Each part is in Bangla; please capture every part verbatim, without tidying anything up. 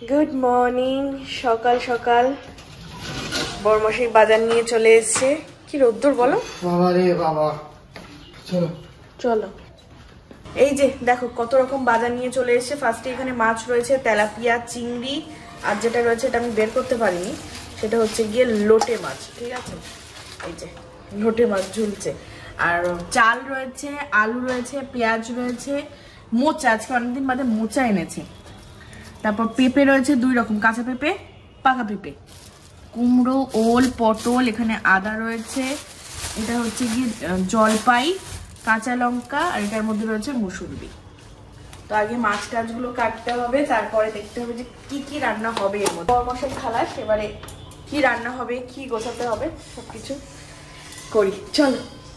Good morning. সকাল সকাল বড়মশাই বাজার নিয়ে চলে এসেছে। কি রোদ্দুর বলো বাবা রে বাবা। চলো চলো। এই যে দেখো কত রকম বাজার নিয়ে চলে এসেছে। ফার্স্টে এখানে মাছ রয়েছে, তেলাপিয়া, চিংড়ি, আর যেটা রয়েছে এটা আমি বের করতে পারিনি, সেটা হচ্ছে গিয়ে লোটে মাছ। ঠিক আছে, এই যে লোটে মাছ ঝুলছে। আর চাল রয়েছে, আলু রয়েছে, পেঁয়াজ রয়েছে, মোচা, আজকে অনেকদিন বাদে মোচা এনেছে। তারপর পেঁপে রয়েছে দুই রকম, কাঁচা পেঁপে, পাকা পেঁপে, কুমড়ো, ওল, পটল, এখানে আদা রয়েছে, এটা হচ্ছে গিয়ে জলপাই, কাঁচা লঙ্কা, আর এটার মধ্যে রয়েছে মুসুরবি। তো আগে মাছ টাছগুলো কাটতে হবে, তারপরে দেখতে হবে যে কি কি রান্না হবে এর মধ্যে। মশলা খালাস, এবারে কি রান্না হবে, কি গোছাতে হবে সবকিছু করি। চলো।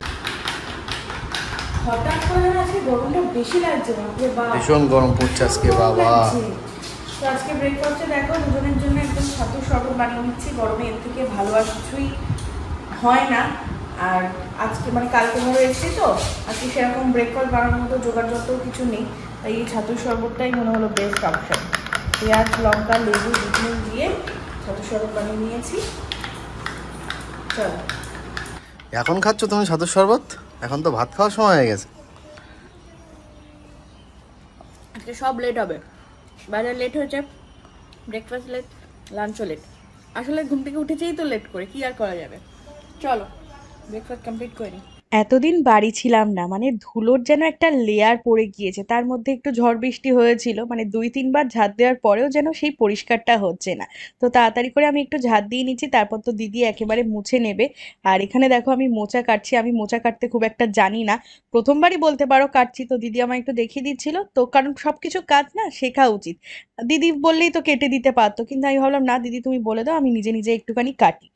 হঠাৎ করে আজকে গরমটা বেশি লাগছে, ভীষণ গরম পড়ছে আজকে বাবা। তো আজকে ব্রেকফাস্টে দেখো দুজনের জন্য একদম ছাতুর শরবত বানিয়ে নিচ্ছি। গরমে এর থেকে ভালো আর কিছুই হয় না। আর আজকে মানে কালকে ধরে এসেছি তো আজকে সেরকম ব্রেকফাস্ট বানানোর মতো জোগাড় যত কিছু নেই, তাই এই ছাতুর শরবতটাই মনে হলো বেস্ট অপশন। পেঁয়াজ, লঙ্কা, লেবু দুটো দিয়ে ছাতুর শরবত বানিয়ে নিয়েছি। চলো। এখন খাচ্ছ তুমি ছাতুর শরবত? এখন তো ভাত খাওয়ার সময় হয়ে গেছে। আজকে সব লেট হবে, বাজার লেট হয়েছে, ব্রেকফাস্ট লেট, লাঞ্চও লেট। আসলে ঘুম থেকে উঠেছেই তো লেট করে, কি আর করা যাবে। চলো ব্রেকফাস্ট কমপ্লিট করে নিই। এতদিন বাড়ি ছিলাম না, মানে ধুলোর যেন একটা লেয়ার পড়ে গিয়েছে। তার মধ্যে একটু ঝড় বৃষ্টি হয়েছিল, মানে দুই তিনবার ঝাঁট দেওয়ার পরেও যেন সেই পরিষ্কারটা হচ্ছে না। তো তাড়াতাড়ি করে আমি একটু ঝাঁট দিয়ে নিচ্ছি, তারপর তো দিদি একেবারে মুছে নেবে। আর এখানে দেখো আমি মোচা কাটছি। আমি মোচা কাটতে খুব একটা জানি না, প্রথমবারই বলতে পারো কাটছি। তো দিদি আমায় একটু দেখিয়ে দিচ্ছিল, তো কারণ সবকিছু কাজ না শেখা উচিত। দিদি বললেই তো কেটে দিতে পারতো, কিন্তু আমি ভাবলাম না দিদি তুমি বলে দাও, আমি নিজে নিজে একটুখানি কাটি।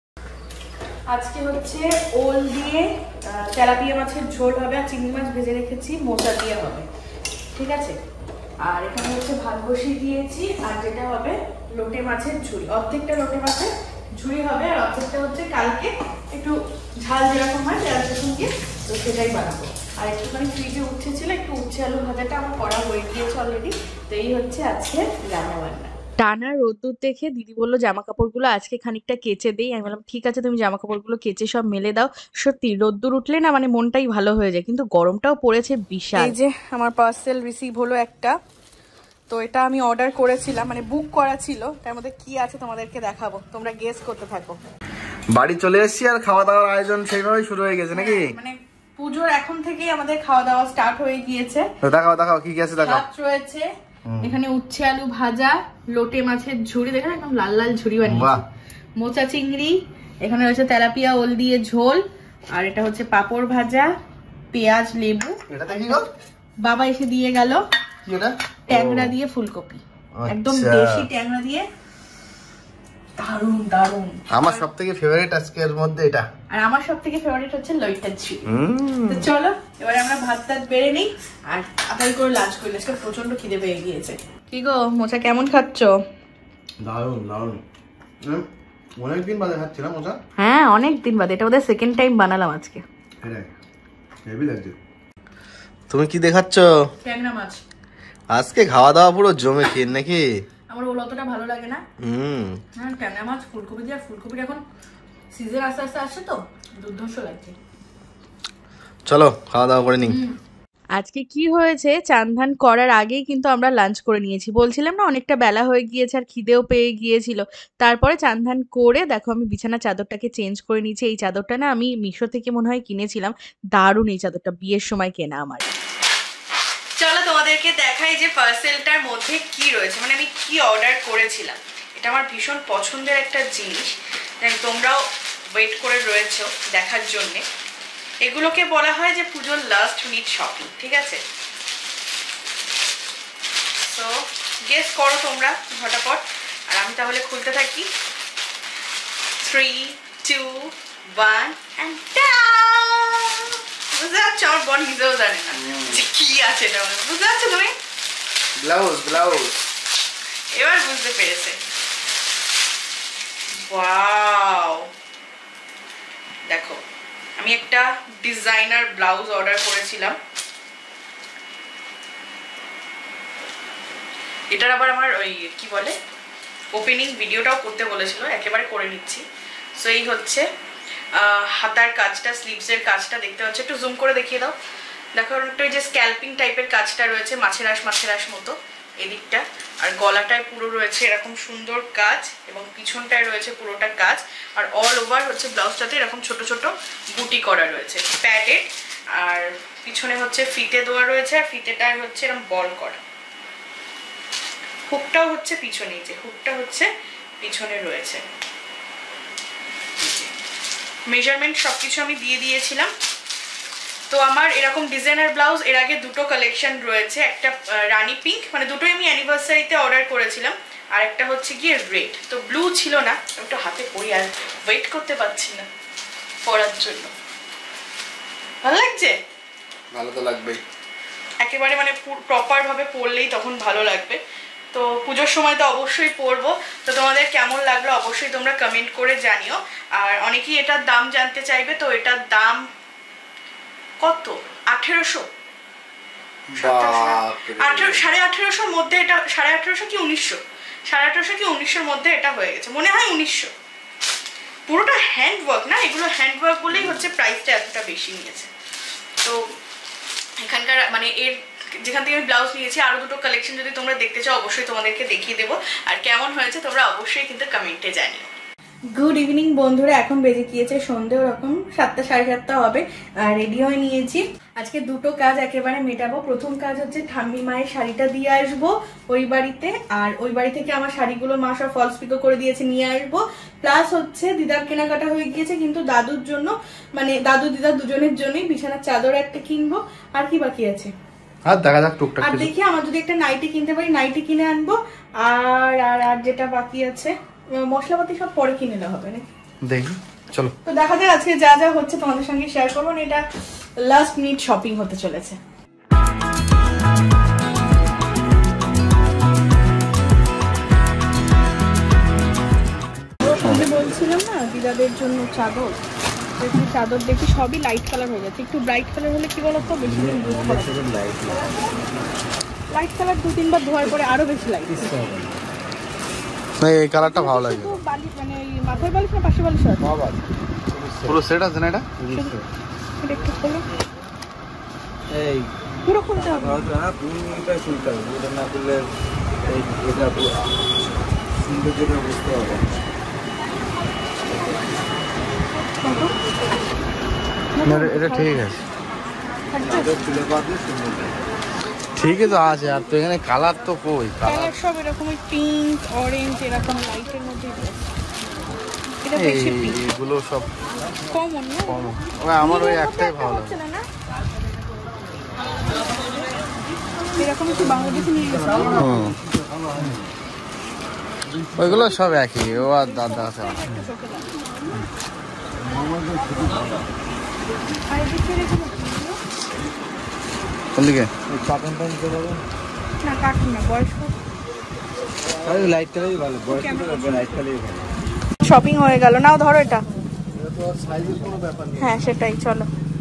আজকে হচ্ছে ওল দিয়ে তেলাপিয়া মাছের ঝোল হবে, আর চিংড়ি মাছ ভেজে রেখেছি মোচা দিয়ে হবে। ঠিক আছে, আর এখানে হচ্ছে ভাত বসিয়ে দিয়েছি। আর যেটা হবে লোটে মাছের ঝুড়ি, অর্ধেকটা লোটে মাছের ঝুড়ি হবে, আর অর্ধেকটা হচ্ছে কালকে একটু ঝাল যেরকম হয় পেঁয়াজ রসুন দিয়ে, তো সেটাই বানাবো। আর একটুখানি ফ্রিজে উচ্ছে ছিল, একটু উচ্ছে আলু ভাজাটা আমার করা হয়ে গিয়েছে অলরেডি। তো এই হচ্ছে আজকে রান্না বান্না। টানা রোদ্দুর দেখে দিদি বললো জামা কাপড়গুলো আজকে খানিকটা কেচে দেই। আমি বললাম ঠিক আছে, তুমি জামা কাপড়গুলো কেচে সব মেলে দাও। সত্যি রোদ্দুর উঠলে না মানে মনটাই ভালো হয়ে যায়, কিন্তু গরমটাও পড়েছে বিশাল। এই যে আমার পার্সেল রিসিভ হলো একটা। তো এটা আমি অর্ডার করেছিলাম, মানে বুক করা ছিল। তার মধ্যে কি আছে তোমাদেরকে দেখাবো, তোমরা গেস করতে থাকো। বাড়ি চলে এসেছি আর খাওয়া দাওয়ার আয়োজন সেইভাবেই শুরু হয়ে গেছে নাকি? মানে পুজোর এখন থেকেই আমাদের খাওয়া দাওয়া স্টার্ট হয়ে গিয়েছে। দেখাও দেখাও কি কি আছে দেখাও। ভাত রয়েছে এখানে, উচ্ছে আলু ভাজা, লোটে মাছের ঝুড়ি, দেখেন একদম লাল লাল ঝুড়ি বানিয়েছি, মোচা চিংড়ি, এখানে রয়েছে তেলাপিয়া ওল দিয়ে ঝোল, আর এটা হচ্ছে পাপড় ভাজা, পেঁয়াজ, লেবু। এটাতে কি গো? বাবা এসে দিয়ে গেল কি এটা? ট্যাংরা দিয়ে ফুলকপি, একদম দেশি ট্যাংরা দিয়ে, দারুন দারুন। আমার সবথেকে ফেভারিট আজকের মধ্যে এটা। আর আমার সবথেকে ফেভারিট হচ্ছে লইটার ঝুড়ি। তো চলো এবারে আমরা ভাত টাত বেড়ে নিই আর তাড়াতাড়ি করে লাঞ্চ করি, আজকে প্রচন্ড খিদে পেয়ে গিয়েছে। কি গো মোচা কেমন খাচ্ছ? দারুন দারুন। অনেকদিন বাদে খাচ্ছিলাম মোচা। হ্যাঁ অনেকদিন বাদে, এটা ওদের সেকেন্ড টাইম বানালাম আজকে। হেভি লাগছে। তুমি কি দেখাচ্ছ? ট্যাংরা মাছ। আজকে খাওয়া দাওয়া পুরো জমে খেয়ে নাকি? আমার ওল অতটা ভালো লাগে না। হুম হ্যাঁ ট্যাংরা মাছ, ফুলকপি দিয়ে, ফুলকপির এখন সিজন আস্তে আস্তে আসছে তো দুর্ধর্ষ লাগছে। চলো খাওয়া দাওয়া করে নিই। আজকে কি হয়েছে, চান ধান করার আগেই কিন্তু আমরা লাঞ্চ করে নিয়েছি। বলছিলাম না অনেকটা বেলা হয়ে গিয়েছে আর খিদেও পেয়ে গিয়েছিল। তারপরে চান ধান করে দেখো আমি বিছানা চাদরটাকে চেঞ্জ করে নিয়েছি। এই চাদরটা না আমি মিশো থেকে মনে হয় কিনেছিলাম, দারুণ এই চাদরটা, বিয়ের সময় কেনা আমার। চলো তোমাদেরকে দেখাই যে পার্সেলটার মধ্যে কি রয়েছে, মানে আমি কি অর্ডার করেছিলাম। এটা আমার ভীষণ পছন্দের একটা জিনিস, তোমরাও ওয়েট করে রয়েছো দেখার জন্যে। এগুলোকে বলা হয় যে পুজোর লাস্ট মিনিট শপিং। ঠিক আছে, তো গেস করো তোমরা ঝটাপট, আর আমি তাহলে খুলতে থাকি। থ্রি টু ওয়ান অ্যান্ড বুঝতে পারছো? আমার বোন নিজেও জানে না যে কি আছে এটা, বুঝতে পারছো তুমি? ব্লাউজ ব্লাউজ এবার বুঝতে পেরেছে। ওয়াও দেখো, আমি একটা ডিজাইনার ব্লাউজ অর্ডার করেছিলাম। এটার আবার আমার ওই কি বলে ওপেনিং ভিডিওটাও করতে বলেছিল, একেবারে করে নিচ্ছি। সো এই হচ্ছে হাতার কাজটা, স্লিভসের কাজটা দেখতে পাচ্ছ, একটু জুম করে দেখিয়ে দাও। দেখো একটা ওই যে স্ক্যাল্পিং টাইপের কাজটা রয়েছে, মাছের আঁশ মাছের আঁশ মতো এদিকটা, আর গলাটায় পুরো রয়েছে এরকম সুন্দর কাজ, এবং পিছনটায় রয়েছে পুরোটা কাজ, আর অল ওভার হচ্ছে ব্লাউজটাতে এরকম ছোট ছোট বুটি করা রয়েছে প্যাডেড, আর পিছনে হচ্ছে ফিতে দেওয়া রয়েছে, আর ফিতেটায় হচ্ছে এরকম বল করা। হুকটাও হচ্ছে পিছনেই, যে হুকটা হচ্ছে পিছনে রয়েছে। মেজারমেন্ট সবকিছু আমি দিয়ে দিয়েছিলাম। তো আমার এরকম ডিজাইনার ব্লাউজ এর আগে দুটো কালেকশন রয়েছে, একটা রানী পিঙ্ক, মানে দুটোই আমি অ্যানিভার্সারিতে অর্ডার করেছিলাম, আর একটা হচ্ছে গিয়ে রেড। তো ব্লু ছিল না, একটু হাতে পরি আর ওয়েট করতে পারছি না পরার জন্য। ভালো লাগছে? ভালো তো লাগবেই, একেবারে মানে প্রপার ভাবে পরলেই তখন ভালো লাগবে। তো পুজোর সময় তো অবশ্যই পরবো। তো তোমাদের কেমন লাগলো অবশ্যই তোমরা কমেন্ট করে জানিও। আর অনেকেই এটার দাম জানতে চাইবে, তো এটার দাম কত? আঠেরোশো, আঠেরো সাড়ে আঠেরোশোর মধ্যে এটা, সাড়ে আঠেরোশো কি উনিশশো, সাড়ে আঠেরোশো কি উনিশশোর মধ্যে এটা হয়ে গেছে, মনে হয় উনিশশো। পুরোটা হ্যান্ড ওয়ার্ক না, এগুলো হ্যান্ড ওয়ার্ক বলেই হচ্ছে প্রাইসটা এতটা বেশি নিয়েছে। তো এখানকার মানে এর যেখান থেকে আমি ব্লাউজ নিয়েছি, আরো দুটো কালেকশন যদি তোমরা দেখতে চাও অবশ্যই তোমাদেরকে দেখিয়ে দেবো, আর কেমন হয়েছে তোমরা অবশ্যই কিন্তু কমেন্টে জানিও। গুড ইভিনিং বন্ধুরা, এখন বেজে গিয়েছে সন্ধে ওরকম সাতটা সাড়ে সাতটা হবে, আর রেডি হয়ে নিয়েছি। আজকে দুটো কাজ একেবারে মেটাবো। প্রথম কাজ হচ্ছে ঠাম্মি মায়ের শাড়িটা দিয়ে আসবো ওই বাড়িতে, আর ওই বাড়ি থেকে আমার শাড়িগুলো মা সব ফলস পিকো করে দিয়েছে, নিয়ে আসবো। প্লাস হচ্ছে দিদার কেনাকাটা হয়ে গিয়েছে, কিন্তু দাদুর জন্য মানে দাদু দিদা দুজনের জন্যই বিছানার চাদর একটা কিনবো। আর কি বাকি আছে আর দেখা যাক টুকটাক, আর দেখি আমার যদি একটা নাইটি কিনতে পারি নাইটি কিনে আনবো। আর আর আর যেটা বাকি আছে মশলাপাতি সব পরে কিনে নেওয়া হবে নাকি দেখি, চলো। তো দেখা যাক আজকে যা যা হচ্ছে তোমাদের সঙ্গে শেয়ার করবো। এটা লাস্ট মিনিট শপিং হতে চলেছে। বলছিলাম না দিদাদের জন্য চাদর, দেখি চাদর দেখি সবই লাইট কালার হয়ে যাচ্ছে, একটু ব্রাইট কালার হলে কি বলতো বেশি দিন ধুতে হবে। লাইট কালার দু তিনবার ধোয়ার পরে আরো বেশি লাইট। এই কালারটা ভালো লাগে। বালিশ মানে ওই মাথার বালিশ না পাশে বালিশ আছে? পুরো সেট আছে না এটা? এটা একটু খোলো, এই পুরো খুলতে হবে না, পুরোটা খুলতে হবে, ওটা না খুললে এই এটা সৌন্দর্যটা বুঝতে হবে। এটা ঠিক আছে, খুলে পাবে সুন্দর, ঠিক আছে আছে। আর তো এখানে কালার তো কই, কালার সব এরকম পিঙ্ক অরেঞ্জ এরকম লাইটের মধ্যে। এটা বেশি পিঙ্ক, এগুলো সব কমন না কমন। ওই আমার ওই একটাই ভালো লাগে। না এরকম কি বাংলাদেশে নিয়ে গেছে? ওইগুলো সব একই, ও আর দাদা আছে। কোন দিকে? কার্টুন টাইম করে দেবো না, কাটুন না, বয়স্ক। আরে লাইট কালারই ভালো, বয়স্ক লাইট কালারই ভালো। শপিং হয়ে গেল, নাও ধরো এটা। এটা তো সাইজের কোনো ব্যাপার নেই। হ্যাঁ সেটাই, চলো।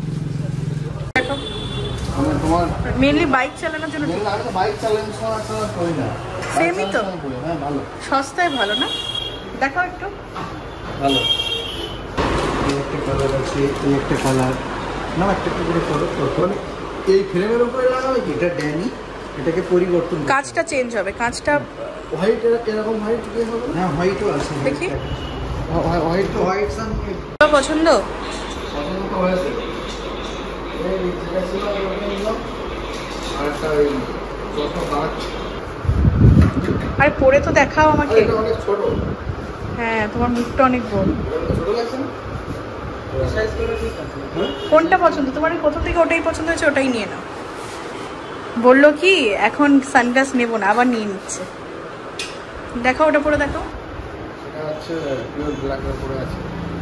তোমার মেনলি বাইক চালানোর জন্য বাইক চালানোর সময় একটা করি না, সেমই তো, হ্যাঁ ভালো, সস্তায় ভালো না? দেখাও একটু। ভালো, এই একটা কালার আছে, এই একটা কালার, না একটা একটা করে করো। মানে এই ফ্রেমের উপরে লাগাবে কি, এটা ড্যানি, এটাকে পরিবর্তন করতে কাঁচটা চেঞ্জ হবে, কাঁচটা হোয়াইট, এরকম হোয়াইট দিয়ে হবে না? হোয়াইটও আছে, দেখি। হোয়াইট তো হোয়াইট সান পছন্দ পছন্দ তো হয়েছে। এই যেটা ছিল ওটা নিলাম, আর একটা এই ছোট কাঁচ, আরে পরে তো দেখাও আমাকে। এটা অনেক ছোট। হ্যাঁ তোমার মুখটা অনেক বড়। ছোট লাগছে না? সাইজ করে ঠিক আছে। হ্যাঁ, কোনটা পছন্দ তোমার? কোথা থেকে ওটাই পছন্দ হয়েছে, ওটাই নিয়ে নাও। বললো কি এখন সানগ্লাস নেবো না, আবার নিয়ে নিচ্ছে। দেখো ওটা পরে দেখো। এটা হচ্ছে পিওর ব্ল্যাক এর উপরে আছে।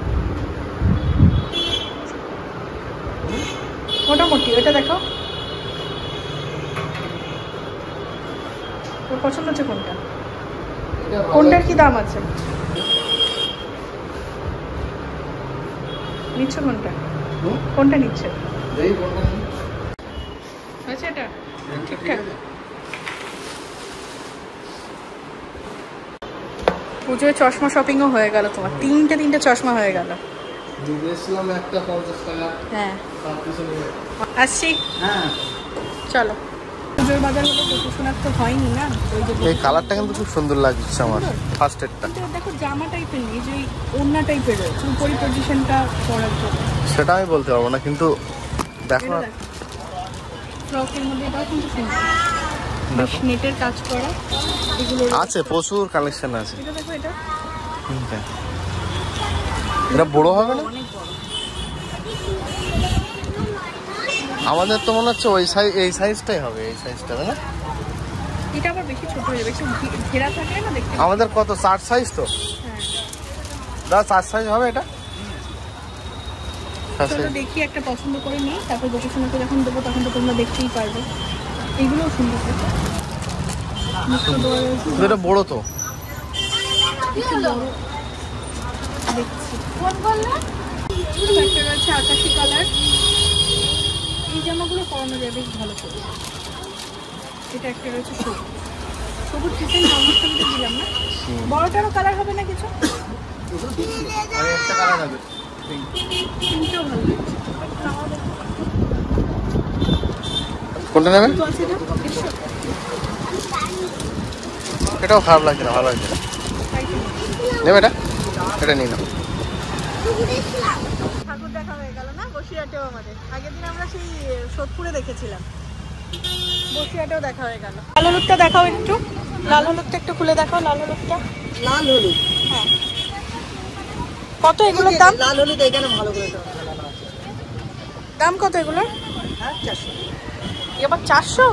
মোটামুটি ওটা দেখো, তোর পছন্দ হচ্ছে কোনটা? কোনটার কি দাম আছে? নিচ্ছ কোনটা? কোনটা নিচ্ছে? এই কোনটা নিই? আচ্ছা এটা ঠিকঠাক। পুজোয় চশমা শপিংও হয়ে গেল তোমার, তিনটে তিনটে চশমা হয়ে গেল। দিয়েছিলাম একটা পঞ্চাশ টাকা। হ্যাঁ তার পিছনে আসছি, হ্যাঁ চলো। পুজোর বাজার হলো গোপু সোনার তো হয়নি না, ওই যে এই কালারটা কিন্তু খুব সুন্দর লাগছে আমার, ফার্স্ট এডটা। কিন্তু দেখো জামা টাইপের নেই, যে ওই ওড়না টাইপের রয়েছে উপরি পজিশনটা করার জন্য। সেটা আমি বলতে পারবো না, কিন্তু দেখো এটা দেখো ফ্রকের মধ্যে এটাও কিন্তু সুন্দর, বেশ নেটের কাজ করা এগুলো আছে, প্রচুর কালেকশন আছে। এটা দেখো, এটা হুম, এটা বড় হবে না? অনেক বড়। আমাদের তো মনে হচ্ছে ওই সাইজ, এই সাইজটাই হবে, এই সাইজটা তাই না? এটা আবার বেশি ছোট হয়ে যাবে, একটু ঘে- ঘেরা থাকলে না দেখতে। আমাদের কত, চার সাইজ তো? হ্যাঁ দাদা চার সাইজ হবে এটা? চার চলো size। দেখি একটা পছন্দ করে নিই, তারপর গোপু সোনাকে যখন দেবো তখন তো তোমরা দেখতেই পারবে। এইগুলোও সুন্দর দেখো। মুক্ত দেওয়া রয়েছে, কিন্তু এটা বড় তো। একটু বড় দেখছি। একটা রয়েছে আকাশি কালার, এই জামাগুলো পরানো যায় বেশ ভালো করে। এটা একটা রয়েছে সবুজ, সবুজ ডিজাইন জন্মাষ্টমীতে দিলাম না, বড়টারও কালার হবে না কিছু? আর একটা কালার হবে। তিনটেও ভালো লাগছে। আমার দেখো, কোনটা নেবেন? তো আছে এটা, এসো। এটাও খারাপ লাগছে না, ভালো লাগছে। তাই তো। নেবে এটা? এটা নিয়ে নাও। ঠাকুর দেখা হয়ে গেল না বসিরহাটেও আমাদের। আগের দিন আমরা সেই সোদপুরে দেখেছিলাম, বসিরহাটেও দেখা হয়ে গেল। লাল হলুদটা দেখাও একটু, লাল হলুদটা একটু খুলে দেখাও, লাল হলুদটা। লাল হলুদ, হ্যাঁ কত এগুলোর দাম? লাল হলুদ এখানে ভালো করে লাগানো আছে। দাম কত এগুলোর? হ্যাঁ চারশো। এবার চারশো।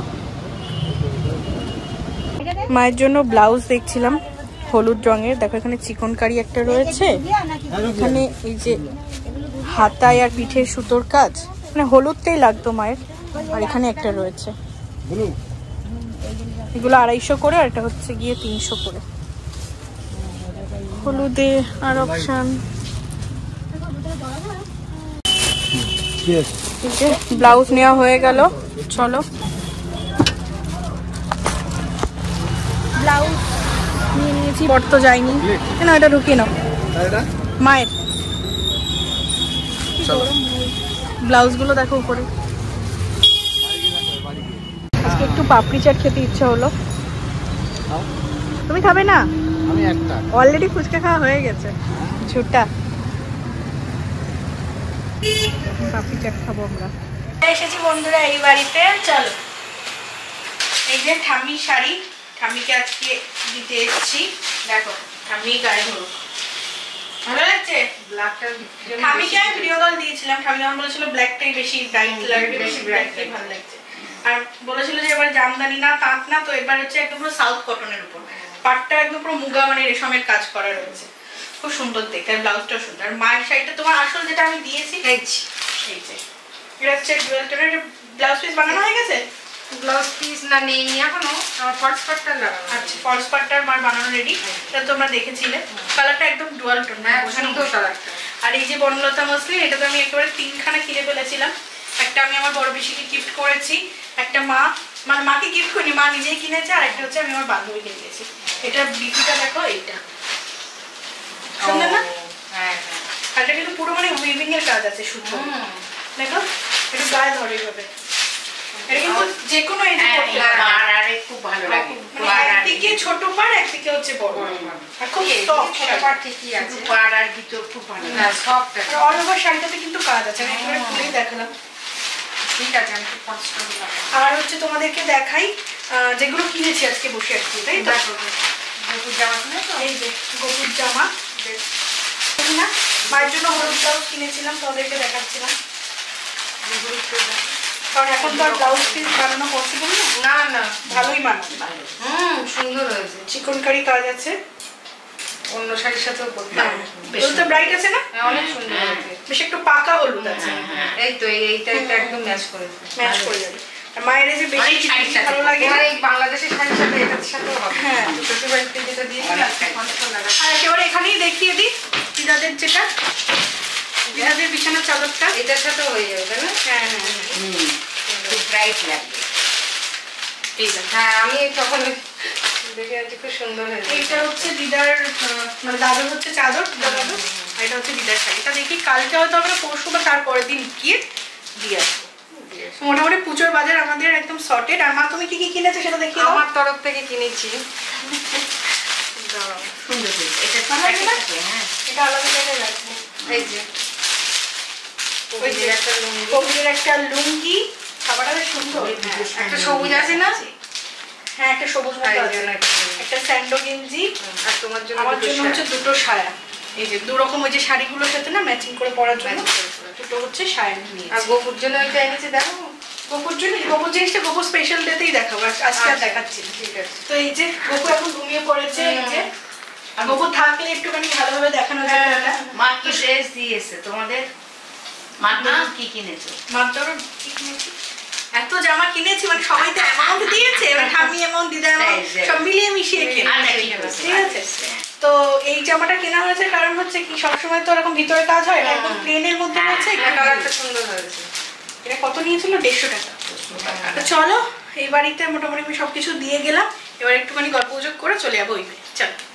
মায়ের জন্য ব্লাউজ দেখছিলাম হলুদ রঙের, দেখো এখানে চিকনকারি একটা রয়েছে, এখানে এই যে হাতায় আর পিঠের সুতোর কাজ, মানে হলুদটাই লাগতো মায়ের। আর এখানে একটা রয়েছে, এগুলো আড়াইশো করে, আর এটা হচ্ছে গিয়ে তিনশো করে। হলুদে আর অপশন ব্লাউজ নেওয়া হয়ে গেল। চলো ব্লাউজ নিয়ে নিয়েছি, পর তো যায়নি কেন, এটা ঢুকিয়ে নাও মায়ের। চলো। ব্লাউজগুলো দেখো উপরে। আজকে একটু পাপড়ি চাট খেতে ইচ্ছা হলো। তুমি খাবে না? আমি একটা। অলরেডি ফুচকা খাওয়া হয়ে গেছে, ঝুটা। পাপড়ি চাট খাবো আমরা। এসেছি বন্ধুরা এই বাড়িতে, চলো। এই যে ঠাম্মির শাড়ি, ঠাম্মিকে আজকে দিতে এসেছি। দেখো ঠাম্মি গায়ে ধরুক, ভালো লাগছে। ঠাম্মিকে আমি ভিডিও কল দিয়েছিলাম, ঠাম্মি আমার বলেছিল ব্ল্যাকটাই বেশি ব্রাইট লাগবে, বেশি ব্রাইটটাই ভালো লাগছে। আর বলেছিল যে এবার জামদানি না তাঁত না, তো এবার হচ্ছে একদম পুরো সাউথ কটনের উপর, পাটটা একদম পুরো মুগা মানে রেশমের কাজ করা রয়েছে, খুব সুন্দর দেখতে। আর ব্লাউজটাও সুন্দর। আর মায়ের শাড়িটা তোমার আসল যেটা আমি দিয়েছি, এই যে এটা হচ্ছে ডুয়াল টোনের। ব্লাউজ পিস বানানো হয়ে গেছে? ব্লাউজ পিস না নেই এখনো, আমার ফলস পাটটা লাগানো। আচ্ছা ফলস পাটটা মার বানানো রেডি, এটা তোমরা দেখেছিলে। কালারটা একদম ডুয়াল টোন, সুন্দর কালারটা। আর এই যে বনলতা মসলিন, এটা তো আমি একেবারে তিনখানা কিনে ফেলেছিলাম। একটা আমি আমার বড় পিসিকে গিফট করেছি, একটা মা মানে মাকে গিফট করিনি, মা নিজেই কিনেছে, আর একটা হচ্ছে আমি আমার বান্ধবীকে দিয়েছি। এটা বিপিটা দেখো, এইটা সুন্দর না? হ্যাঁ আর এটা কিন্তু পুরো মানে উইভিং এর কাজ আছে সুতো, দেখো একটু গায়ে ধরে যাবে। এটা কিন্তু যে কোনো এজে পড়তে পারে, খুব ভালো লাগে। মানে একদিকে ছোট পাড়, একদিকে হচ্ছে বড়, আর খুব সফট পাট ঠিকই আছে, পাড় আর ভিতর খুব ভালো লাগে, সফট। আর অল ওভার শাড়িটাতে কিন্তু কাজ আছে, আমি একেবারে খুলেই দেখালাম। ঠিক আছে, আমি খুব পছন্দ করি। আর হচ্ছে তোমাদেরকে দেখাই যেগুলো কিনেছি আজকে বসে আসছি, তাই তো? গোপুর জামা কিনে তো, এই যে গোপুর জামা না, মায়ের জন্য হলুদ ব্লাউজ কিনেছিলাম, তোমাদেরকে দেখাচ্ছিলাম। কারণ এখন তো আর ব্লাউজ পিস বানানো পসিবল না। না না ভালোই মানাবে, হুম সুন্দর হয়েছে, চিকনকারি কাজ আছে। অন্য শাড়ির সাথেও করতে হ্যাঁ হলুদটা ব্রাইট আছে না? হ্যাঁ অনেক সুন্দর হয়েছে। বেশ একটু পাকা হলুদ আছে, এই তো এইটা এটা একদম ম্যাচ করেছে, ম্যাচ করে যাবে। আর মায়ের এই যে বেশি বেশি ভালো লাগে, আর এই বাংলাদেশের শাড়ির সাথে এটার সাথেও হবে। হ্যাঁ শ্বশুর বাড়িতে যেটা দিয়েছি আজকে পছন্দ লাগে। আর একেবারে এখানেই দেখিয়ে দিই দিদাদের যেটা, দিদাদের বিছানার চাদরটা এটার সাথেও হয়ে যাবে তাই না? হ্যাঁ হ্যাঁ হুম খুব ব্রাইট লাগবে। এই দেখো, হ্যাঁ আমি তখন দেখে আজকে খুব সুন্দর হয়েছে। এইটা হচ্ছে দিদার আহ, মানে দাদুর হচ্ছে চাদর, দিদা দাদুর, আর এটা হচ্ছে দিদার শাড়ি। এটা দেখি কালকে হয়তো আমরা পরশু বা তারপরের দিন গিয়ে দিয়ে আসবো। মোটামুটি পুজোর বাজার আমাদের একদম সর্টেড। আর মা তুমি কি কি কিনেছো সেটা দেখি। আমার তরফ থেকে কিনেছি। দাঁড়াও, সুন্দর হয়েছে। এটা তো ভালো লাগে না? থাকে, হ্যাঁ। এটা আলাদা জায়গায় রাখবো। এই যে ওই যে কবির একটা লুঙ্গি। কবির একটা লুঙ্গি, খাবারটা বেশ সুন্দর। হ্যাঁ, একটা সবুজ আছে না? হ্যাঁ একটা সবুজ মতো আর এই আছে। জন্য একটা লুঙ্গি। একটা স্যান্ডো গেঞ্জি, আর তোমার জন্য আমার দুটো জন্য হচ্ছে শাড়ি। দুটো সায়া। এই যে দু রকম ওই যে শাড়িগুলোর সাথে না ম্যাচিং করে পরার জন্য Matching করে পরা। দুটো হচ্ছে সায়া নিয়েছি। আর গোপুর জন্য একটা এনেছি, দেখো। গোপুর জন্য গোপুর জিনিসটা গোপুর স্পেশাল ডেতেই দেখাবো, আজ- আজকে আর আচ্ছা, দেখাচ্ছি না। ঠিক আছে। তো এই যে গোপু এখন ঘুমিয়ে পড়েছে। এই যে হুম। আর গোপু থাকলে একটুখানি ভালোভাবে দেখানো যেত এটা। মা কি ড্রেস দিয়েছে তোমাদের? মার জন্য কি কিনেছো? মাত্র কি কিনেছি? এত জামা কিনেছি মানে সবাই তো অ্যামাউন্ট দিয়েছে, এবার ঠাম্মি অ্যামাউন্ট দিদা amount, Exactly. সব মিলিয়ে মিশিয়ে কিনে। আচ্ছা, ঠিক আছে। ঠিক আছে। তো এই জামাটা কেনা হয়েছে কারণ হচ্ছে কি সবসময় তো ওরকম ভিতরে কাজ হয় না, একদম প্লেনের মধ্যে হচ্ছে। এটা কালারটা সুন্দর হয়েছে। এটা কত নিয়েছিল? দেড়শো টাকা। তো চলো এই বাড়িতে মোটামুটি আমি সবকিছু দিয়ে গেলাম, এবার একটুখানি গল্প গুজব করে চলে যাবো ওই বাড়ি। চলো।